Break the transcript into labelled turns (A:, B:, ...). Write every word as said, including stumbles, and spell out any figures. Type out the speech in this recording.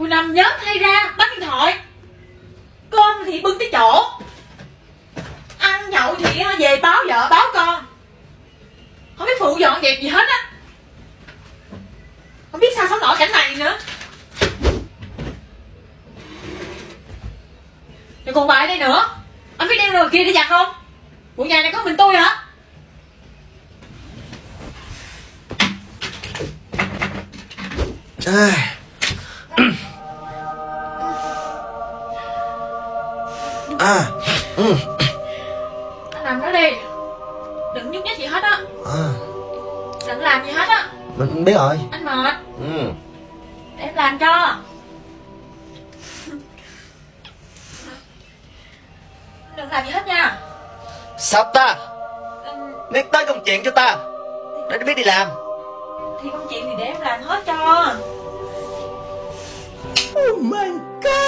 A: nằm nhớ thay ra bắt điện thoại, cơm thì bưng tới chỗ, ăn nhậu thì về báo vợ báo con, không biết phụ dọn dẹp gì hết á. Không biết sao sống nổi cảnh này nữa. Rồi còn bài đây nữa, anh biết đem rồi kia để giặt không? Bộ nhà này có mình tôi hả?
B: À. À. Ừ.
A: Anh nằm đó đi, đừng nhúc nhích gì hết á.
B: À.
A: Đừng làm gì hết á.
B: Mình biết rồi.
A: Anh mệt.
B: Ừ.
A: Để em làm cho. Đừng làm gì hết nha.
B: Sao ta?
A: Ừ.
B: Nhắc tới công chuyện cho ta để biết đi làm.
A: Thì công chuyện thì để em làm hết cho.
B: Oh my god.